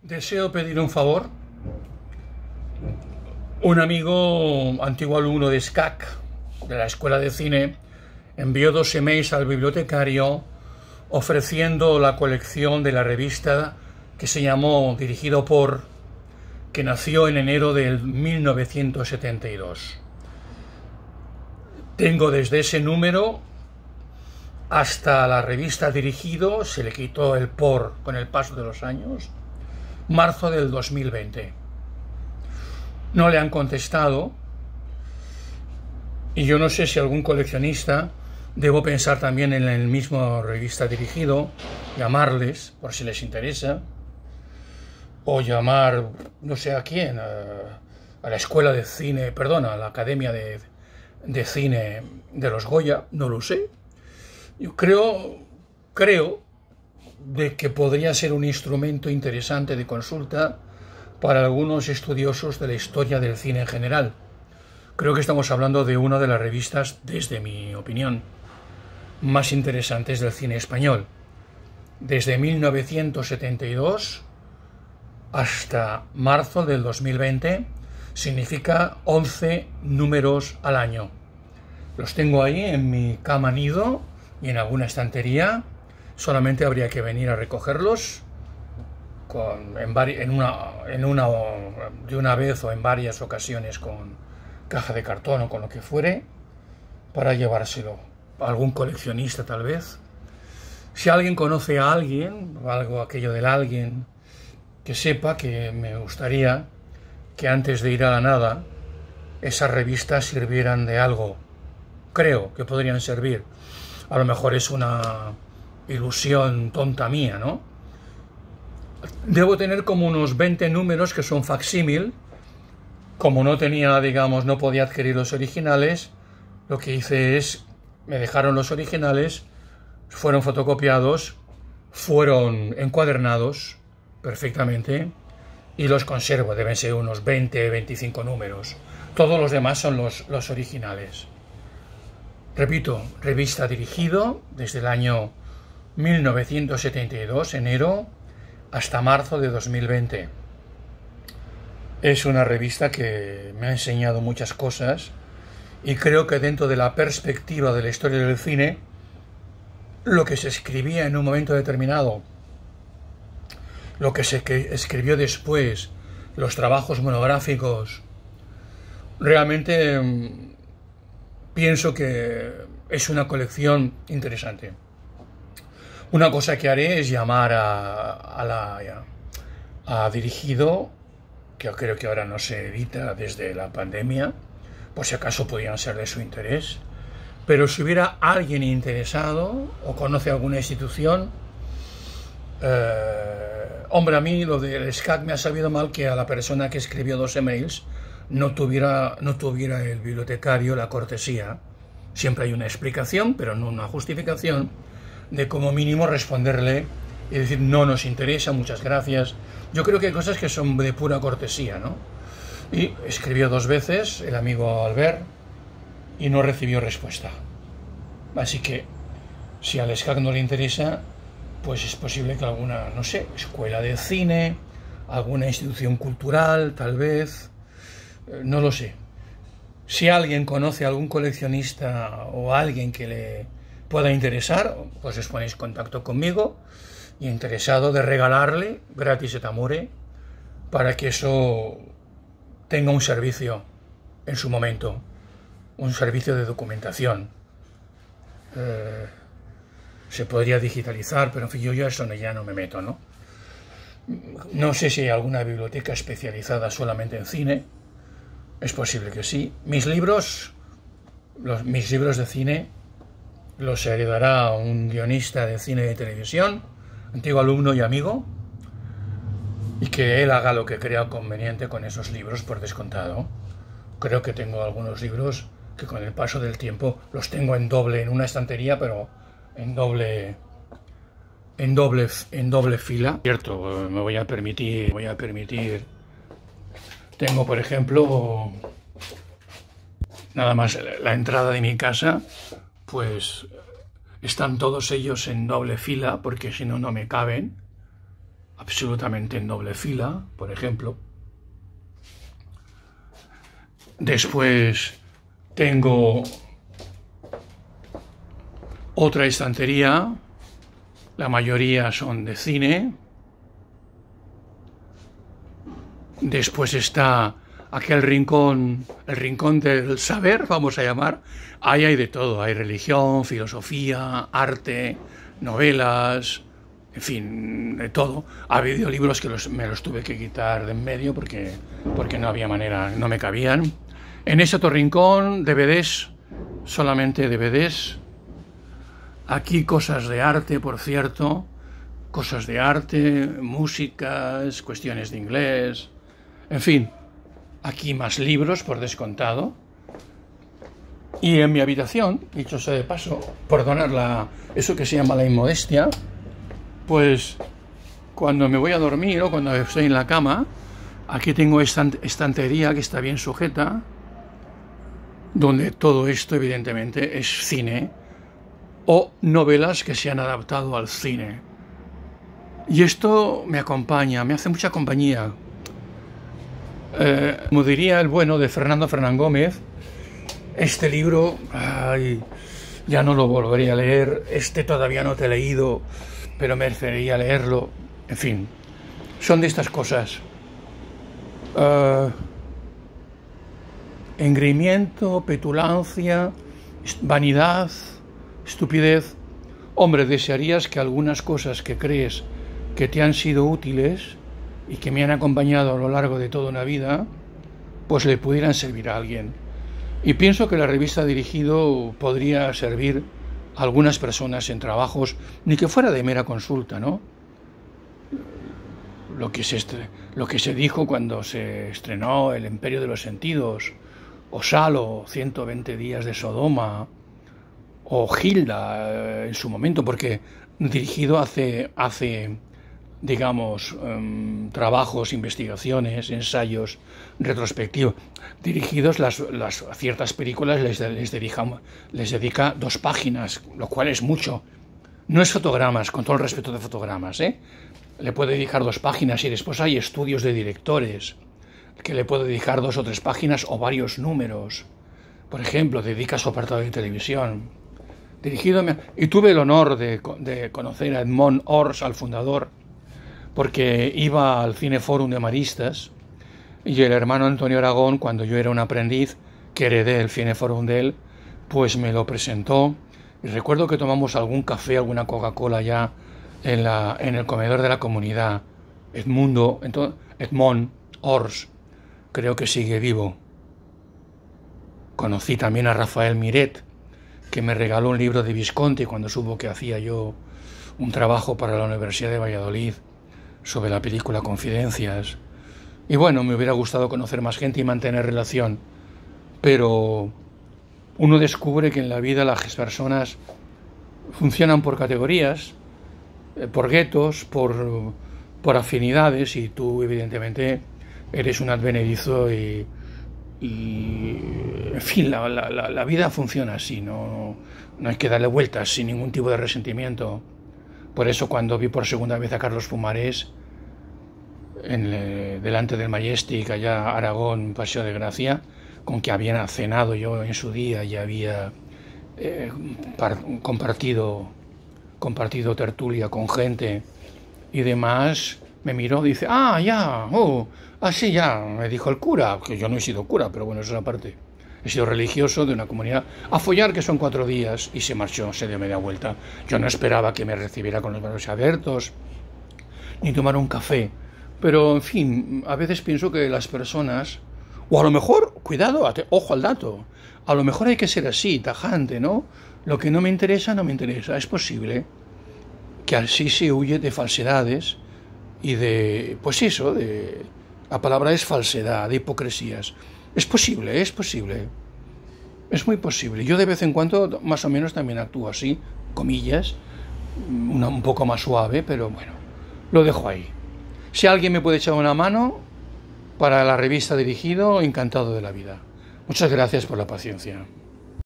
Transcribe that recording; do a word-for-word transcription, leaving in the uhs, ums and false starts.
Deseo pedir un favor. Un amigo, antiguo alumno de S C A C, de la Escuela de Cine, envió dos emails al bibliotecario ofreciendo la colección de la revista que se llamó Dirigido por, que nació en enero del mil novecientos setenta y dos. Tengo desde ese número hasta la revista Dirigido, se le quitó el por con el paso de los años, marzo del dos mil veinte. No le han contestado y yo no sé si algún coleccionista, debo pensar también en el mismo revista Dirigido, llamarles por si les interesa, o llamar no sé a quién, a, a la escuela de cine, perdón, a la Academia de, de Cine de los Goya, no lo sé. Yo creo, creo de que podría ser un instrumento interesante de consulta para algunos estudiosos de la historia del cine en general. Creo que estamos hablando de una de las revistas, desde mi opinión, más interesantes del cine español. Desde mil novecientos setenta y dos hasta marzo del dos mil veinte, significa once números al año. Los tengo ahí en mi cama nido y en alguna estantería. Solamente habría que venir a recogerlos con, en, en, una, en una de una vez o en varias ocasiones con caja de cartón o con lo que fuere, para llevárselo a algún coleccionista tal vez. Si alguien conoce a alguien, o algo aquello del alguien, que sepa que me gustaría que antes de ir a la nada esas revistas sirvieran de algo. Creo que podrían servir. A lo mejor es una ilusión tonta mía, ¿no? Debo tener como unos veinte números que son facsímil. Como no tenía, digamos, no podía adquirir los originales, lo que hice es, me dejaron los originales, fueron fotocopiados, fueron encuadernados perfectamente y los conservo. Deben ser unos veinte, veinticinco números. Todos los demás son los, los originales. Repito, revista Dirigido desde el año mil novecientos setenta y dos, enero, hasta marzo de dos mil veinte. Es una revista que me ha enseñado muchas cosas y creo que dentro de la perspectiva de la historia del cine, lo que se escribía en un momento determinado, lo que se escribió después, los trabajos monográficos, realmente mmm, pienso que es una colección interesante. Una cosa que haré es llamar a, a la a Dirigido, que creo que ahora no se edita desde la pandemia, por si acaso podrían ser de su interés. Pero si hubiera alguien interesado o conoce alguna institución, eh, hombre, a mí lo del S C A C me ha sabido mal que a la persona que escribió dos emails no tuviera, no tuviera el bibliotecario la cortesía. Siempre hay una explicación, pero no una justificación, de como mínimo responderle y decir no nos interesa, muchas gracias. Yo creo que hay cosas que son de pura cortesía, ¿no? Y escribió dos veces el amigo Albert y no recibió respuesta. Así que si al S C A C no le interesa, pues es posible que alguna, no sé, escuela de cine, alguna institución cultural, tal vez, no lo sé. Si alguien conoce a algún coleccionista o a alguien que le pueda interesar, pues os ponéis en contacto conmigo y interesado de regalarle gratis et amore para que eso tenga un servicio en su momento, un servicio de documentación. Eh, se podría digitalizar, pero en fin, yo ya eso no, ya no me meto, ¿no? No sé si hay alguna biblioteca especializada solamente en cine, es posible que sí. Mis libros, los, mis libros de cine, los heredará un guionista de cine y de televisión, antiguo alumno y amigo, y que él haga lo que crea conveniente con esos libros, por descontado. Creo que tengo algunos libros que con el paso del tiempo los tengo en doble, en una estantería, pero en doble, en doble, en doble fila. Cierto, me voy a permitir, voy a permitir. Tengo, por ejemplo, nada más la entrada de mi casa, pues están todos ellos en doble fila, porque si no, no me caben. absolutamente en doble fila, por ejemplo. Después tengo otra estantería, la mayoría son de cine. Después está aquel rincón, el rincón del saber, vamos a llamar. Ahí hay de todo, hay religión, filosofía, arte, novelas, en fin, de todo. Ha habido libros que los, me los tuve que quitar de en medio porque, porque no había manera, no me cabían. En ese otro rincón, D V Ds, solamente D V Ds. Aquí cosas de arte, por cierto, cosas de arte, músicas, cuestiones de inglés, en fin, aquí más libros, por descontado. Y en mi habitación, dicho sea de paso, perdonar la, eso que se llama la inmodestia, pues cuando me voy a dormir o cuando estoy en la cama, aquí tengo esta estantería que está bien sujeta, donde todo esto evidentemente es cine o novelas que se han adaptado al cine. Y esto me acompaña, me hace mucha compañía. Eh, como diría el bueno de Fernando Fernán Gómez, este libro, ay, ya no lo volveré a leer, este todavía no te he leído, pero merecería leerlo. En fin, son de estas cosas. Uh, engreimiento, petulancia, vanidad, estupidez. Hombre, desearías que algunas cosas que crees que te han sido útiles y que me han acompañado a lo largo de toda una vida, pues le pudieran servir a alguien. Y pienso que la revista Dirigido podría servir a algunas personas en trabajos, ni que fuera de mera consulta, ¿no? Lo que se, lo que se dijo cuando se estrenó El Imperio de los Sentidos, o Salo, ciento veinte días de Sodoma, o Gilda en su momento, porque Dirigido hace, hace digamos, um, trabajos, investigaciones, ensayos, retrospectivos. Dirigidos, las, las ciertas películas les, les, dedica, les dedica dos páginas, lo cual es mucho. No es fotogramas, con todo el respeto de fotogramas, ¿eh? Le puede dedicar dos páginas y después hay estudios de directores que le puede dedicar dos o tres páginas o varios números. Por ejemplo, dedica su apartado de televisión. Dirigido, y tuve el honor de, de conocer a Edmond Ors, al fundador, porque iba al Cineforum de Maristas y el hermano Antonio Aragón, cuando yo era un aprendiz que heredé el Cineforum de él, pues me lo presentó. Y recuerdo que tomamos algún café, alguna Coca-Cola ya en, la, en el comedor de la comunidad. Edmundo, entonces, Edmond Ors, creo que sigue vivo. Conocí también a Rafael Miret, que me regaló un libro de Visconti cuando supo que hacía yo un trabajo para la Universidad de Valladolid sobre la película Confidencias. Y bueno, me hubiera gustado conocer más gente y mantener relación, pero uno descubre que en la vida las personas funcionan por categorías, por guetos, por, por afinidades, y tú evidentemente eres un advenedizo y, y en fin, la, la, la vida funciona así, no, no hay que darle vueltas sin ningún tipo de resentimiento. Por eso cuando vi por segunda vez a Carlos Pumarés en le, delante del Majestic, allá Aragón, Paseo de Gracia, con que había cenado yo en su día y había eh, par, compartido, compartido tertulia con gente y demás, me miró y dice, ah, ya, oh, así ya, me dijo el cura, que yo no he sido cura, pero bueno, eso es aparte. He sido religioso de una comunidad, a follar que son cuatro días, y se marchó, se dio media vuelta. Yo no esperaba que me recibiera con los brazos abiertos, ni tomar un café. Pero, en fin, a veces pienso que las personas, o a lo mejor, cuidado, ojo al dato, a lo mejor hay que ser así, tajante, ¿no? Lo que no me interesa, no me interesa. Es posible que así se huye de falsedades y de, pues eso, de, la palabra es falsedad, de hipocresías. Es posible, es posible. Es muy posible. Yo de vez en cuando más o menos también actúo así, comillas, una, un poco más suave, pero bueno, lo dejo ahí. Si alguien me puede echar una mano para la revista Dirigido, encantado de la vida. Muchas gracias por la paciencia.